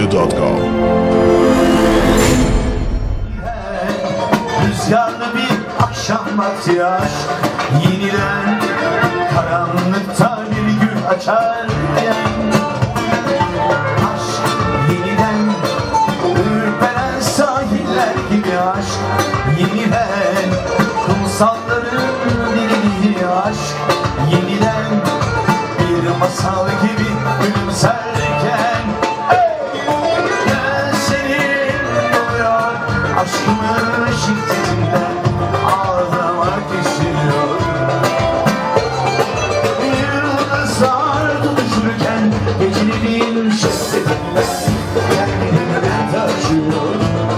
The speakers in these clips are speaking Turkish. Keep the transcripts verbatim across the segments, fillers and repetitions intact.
radyo nokta com. Rüzgarlı bir akşam vakti aşk yeniden karanlıkta bir gül açar diyen aşk yeniden ürperen sahiller gibi aşk yeniden kumsalların dilediği aşk yeniden bir masal gibi gülümserken gözlerin doluyor aşkımın şiddetinden ağlamak istiyor. Yıldızlar tutuşurken gecelerin şiddetinden kendini taşıyor.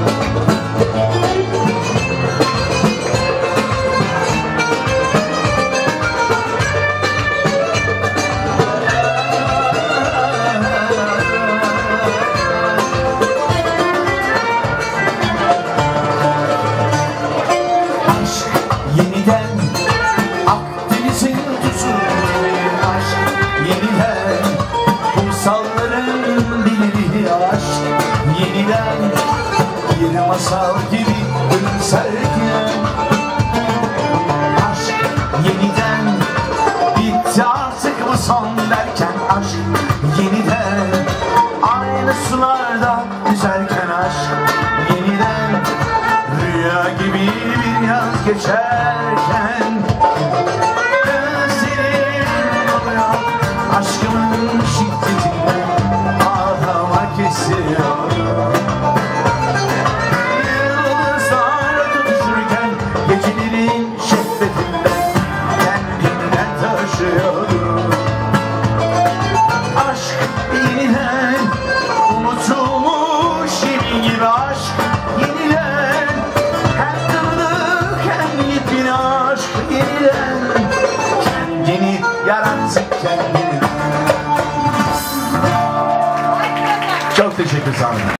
Yeniden Akdeniz'in tuzunu aşk yeniden kumsalların dilediği aşk yeniden bir masal gibi gülümserken aşk yeniden bitti artık bu son derken aşk yeniden aynı sularda yüzerken aşk yeniden rüya gibi bir yaz geçerken gözlerim doluyor aşkımın şiddetinden ağlamak istiyor. Yıldızlar tutuşurken gecelerin şiddetinden kendimden taşıyorum. Aşk yeniden unutulmuş yemin gibi aşk yeniden hem tanıdık hem yepyeni aşk yeniden kendini yaratsın kendini. Çok teşekkür ederim.